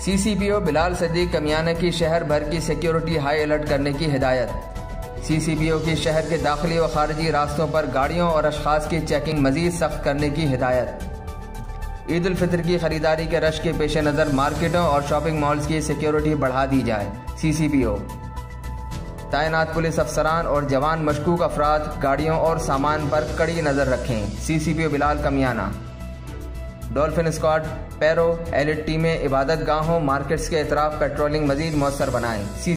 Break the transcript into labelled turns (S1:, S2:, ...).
S1: CCPO Bilal Sadiq Kamiana की शहर भर की सिक्योरिटी हाई अलर्ट करने की हिदायत। CCPO की शहर के दाखिली व खारजी रास्तों पर गाड़ियों और अशखास की चेकिंग मजीद सख्त करने की हिदायत। ईद उल फितर की खरीदारी के रश के पेश नज़र मार्केटों और शॉपिंग मॉल्स की सिक्योरिटी बढ़ा दी जाए। CCPO तैनात पुलिस अफसरान और जवान मशकूक अफराद गाड़ियों और सामान पर कड़ी नज़र रखें। CCPO Bilal Kamiana. Dolphin Squad, PERU, elite टीमें इबादत गाहों, मार्केट्स के अतराफ पेट्रोलिंग मजीद मौसर बनाएं।